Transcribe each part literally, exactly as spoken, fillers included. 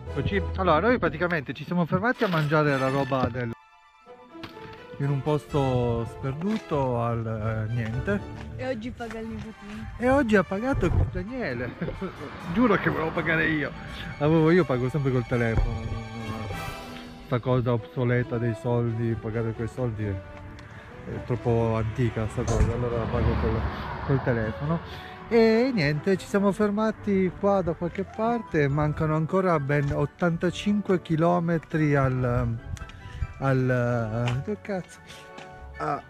Eccoci. Allora, noi praticamente ci siamo fermati a mangiare la roba del... in un posto sperduto al eh, niente. E oggi paga il nipotino. E oggi ha pagato il Daniele. Giuro che volevo pagare io. Avevo, io pago sempre col telefono. Sta cosa obsoleta dei soldi, pagare quei soldi è, è troppo antica sta cosa, allora pago col, col telefono. E niente, ci siamo fermati qua da qualche parte, mancano ancora ben ottantacinque chilometri al... al... che cazzo? A,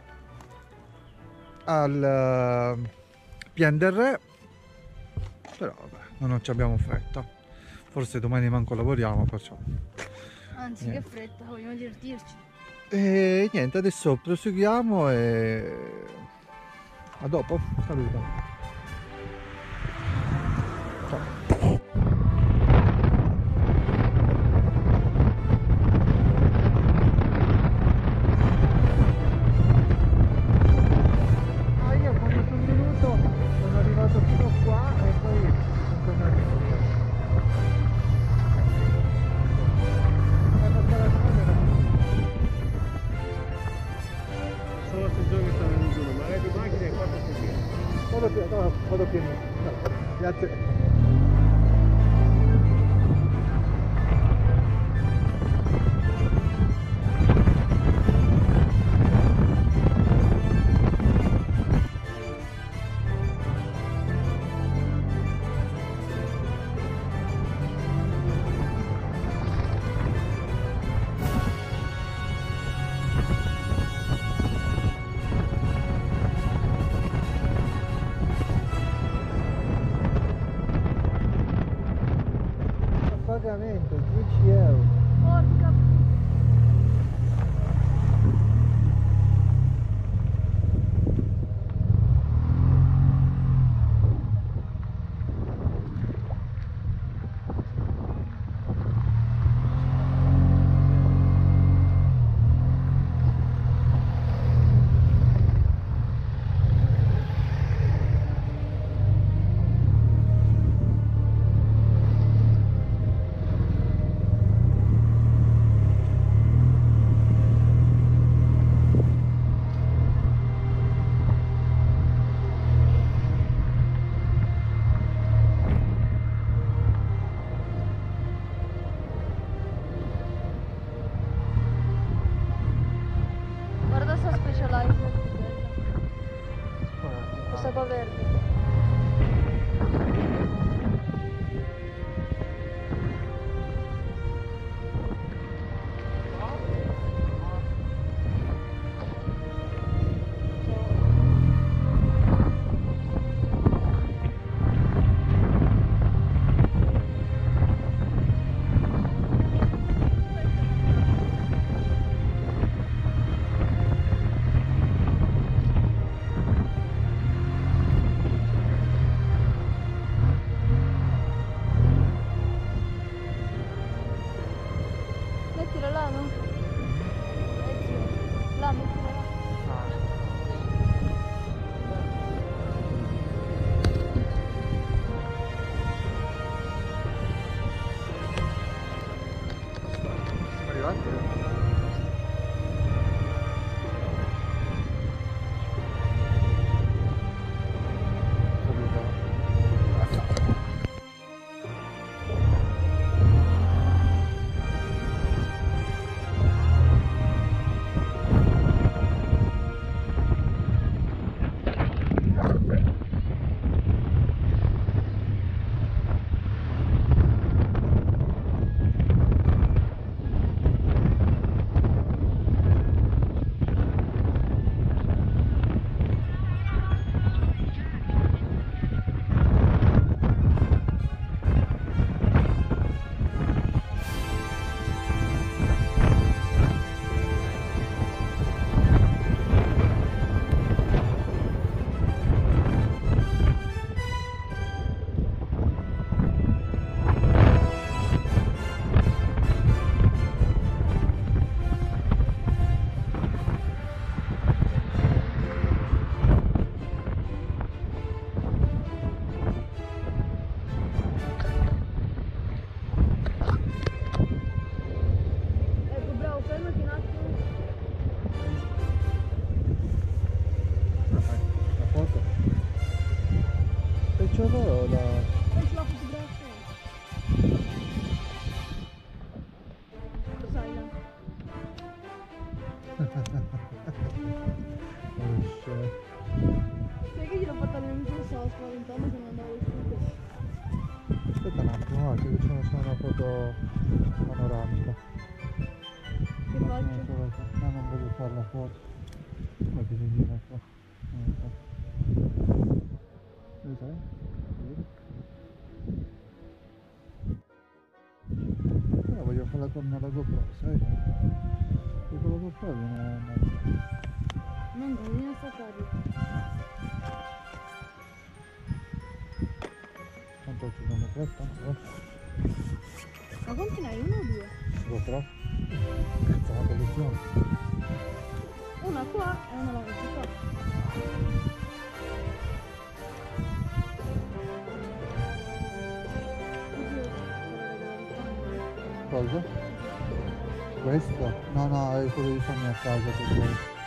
al uh, Pian del Re, però vabbè, non ci abbiamo fretta, forse domani manco lavoriamo, perciò Anzi, niente. Che fretta, vogliamo divertirci. E niente, adesso proseguiamo e a dopo, saluto. Ciao. Vado più, grazie. Pagamento dieci euro. Porca. stavo spaventando che non andavo uscito. Aspetta un attimo, guarda che c'è una foto panoramica. Che No, faccio? no, solo che- no, non voglio fare la foto. Come ti si gira qua? Non lo so. Dove sei? Sì. Però voglio farla con la GoPro, sai? Perché con la GoPro viene meglio. Non bisogna staccarlo. Quanto ci sono questa? Ma quanti ne hai? Uno o due? GoPro? Cazzo, una collezione. Una qua e una là qua. Cosa? Questo? No, no, è quello di farmi a casa per questo.